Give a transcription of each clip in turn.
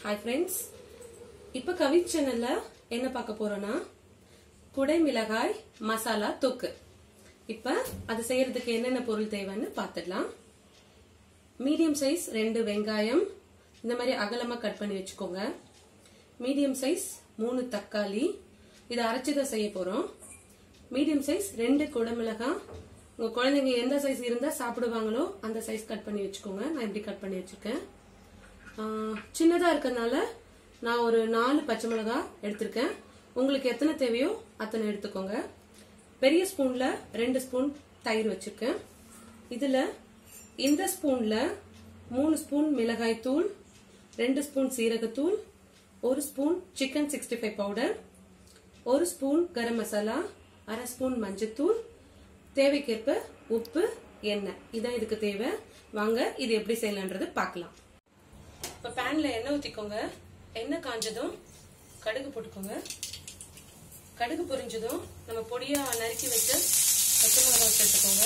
hi friends இப்ப கவி சேனல்ல என்ன பார்க்க போறோம்னா குடை மிளகாய் மசாலா தொக்கு இப்ப அது செய்யிறதுக்கு என்னென்ன பொருள் தேவைன்னு பார்த்திடலாம் மீடியம் சைஸ் 2 வெங்காயம் இந்த மாதிரி அகலமா கட் பண்ணி வெச்சுக்கோங்க மீடியம் சைஸ் 3 தக்காளி இத அரைச்சு தான் செய்ய போறோம் மீடியம் சைஸ் 2 குடை மிளகாய் உங்க குழந்தைங்க எந்த சைஸ் இருந்தா சாப்பிடுவாங்களோ அந்த சைஸ் கட் பண்ணி வெச்சுக்கோங்க நான் இப்படி கட் பண்ணி வச்சிருக்கேன் சின்னதா இருக்கனால நான் ஒரு 4 பச்சை மிளகாய் எடுத்துர்க்கேன் உங்களுக்கு எத்தனை தேவையோ அத்தனை எடுத்துக்கோங்க பெரிய ஸ்பூன்ல 2 ஸ்பூன் தயிர் வச்சிருக்கேன் இதுல இந்த ஸ்பூன்ல 3 ஸ்பூன் மிளகாய் தூள் 2 ஸ்பூன் சீரக தூள் 1 spoon chicken 65 powder 1 spoon garam masala 1/2 spoon மஞ்சள் தூள் தேவைக்கேற்ப உப்பு எண்ணெய் இதான் இதுக்கு தேவை வாங்க இது எப்படி செய்யலாம்ன்றது பார்க்கலாம் இப்ப panல எண்ணெய் ஊத்திக்கோங்க எண்ணெய் காஞ்சதும் கடுகு போட்டுக்கோங்க கடுகு பொரிஞ்சதும் நம்ம பொடியா நறுக்கி வச்ச பச்சை மிளகாய் சேர்த்துக்கோங்க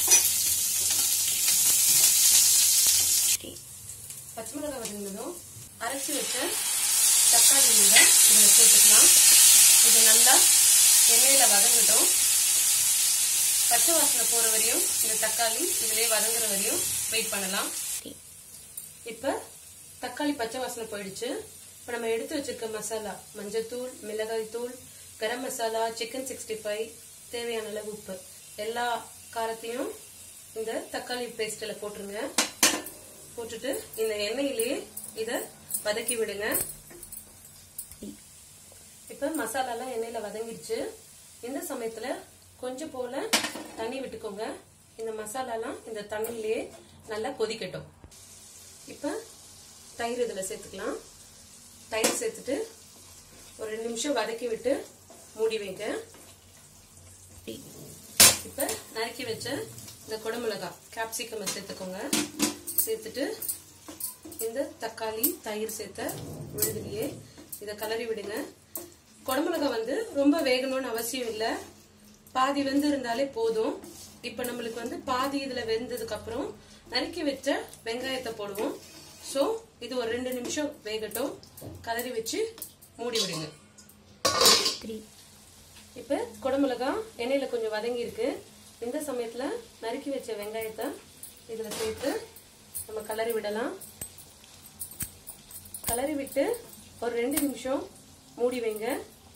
பச்சை மிளகாய் வதங்கினதும் அரைச்சு வச்ச தக்காளி இதுல சேர்த்துக்கலாம் இது நல்லா எண்ணெயில வதங்கட்டும் பச்சை வாசனை போற வரையும் இந்த தக்காளி இதுலயே வதங்குற வரையும் வெயிட் பண்ணலாம் இப்ப தக்காளி பச்சை வாசனை போயிடுச்சு இப்ப நம்ம எடுத்து வச்சிருக்க மசாலா மஞ்சள் தூள் மிளகாய் தூள் கரம் மசாலா சிக்கன் 65 தேவையான அளவு உப்பு எல்லா காரத்தையும் இந்த தக்காளி பேஸ்ட்ல போட்டுருங்க போட்டுட்டு இந்த எண்ணெயிலேயே இத வதக்கி விடுங்க இப்ப மசாலா எல்லாம் எண்ணெயில வதங்கிடுச்சு இந்த சமயத்துல கொஞ்சம் போல தண்ணி விட்டுக்கோங்க இந்த மசாலா எல்லாம் இந்த தண்ணியிலேயே நல்லா கொதிக்கட்டும் இப்ப தயிர் இதுல சேர்த்துக்கலாம் தயிர் சேர்த்துட்டு ஒரு 2 நிமிஷம் வதக்கி விட்டு மூடி வைங்க இப்ப நறுக்கி வச்ச இந்த குடை மிளகாய் கேப்சிகம் சேர்த்துக்கோங்க சேர்த்துட்டு இந்த தக்காளி தயிர் சேர்த்த விழுதுலயே இத கலரி விடுங்க குடை மிளகாய் ரொம்ப வேகணும்னு அவசியம் இல்ல பாதி வெந்து இருந்தாலே போதும் இப்ப நம்மளுக்கு பாதி இதுல வெந்ததுக்கு அப்புறம் நறுக்கி வச்ச வெங்காயத்தை போடுவோம் சோ இது ஒரு 2 நிமிஷம் வேகட்டும் கலரி வச்சு மூடி விடுங்க இப்ப குடை மிளகாய் எண்ணெயில கொஞ்சம் வதங்கி இருக்கு இந்த சமயத்துல நறுக்கி வச்ச வெங்காயத்தை இதுல சேர்த்து நம்ம கலரி விடலாம் கலரி விட்டு ஒரு 2 நிமிஷம் மூடி வைங்க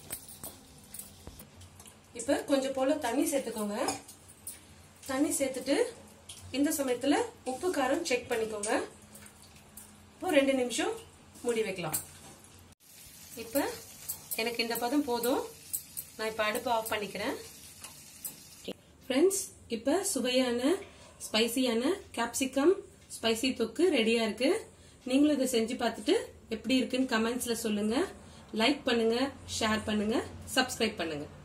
இப்ப கொஞ்சம் போல தண்ணி சேர்த்துக்கோங்க தண்ணி சேர்த்துட்டு இந்த சமயத்துல உப்பு காரம் செக் பண்ணிக்கோங்க இப்போ 2 நிமிஷம் மூடி வைக்கலாம் இப்ப எனக்கு இந்த பதம் போதும் நான் இப்ப அடுப்பு ஆஃப் பண்ணிக்கிறேன் ஃப்ரெண்ட்ஸ் இப்ப சுவையான ஸ்பைசியான கேப்சிகம் ஸ்பைசி தொக்கு ரெடியா இருக்கு நீங்களும் இதை செஞ்சு பார்த்துட்டு எப்படி இருக்குன்னு கமெண்ட்ஸ்ல சொல்லுங்க லைக் பண்ணுங்க ஷேர் பண்ணுங்க சப்ஸ்கிரைப் பண்ணுங்க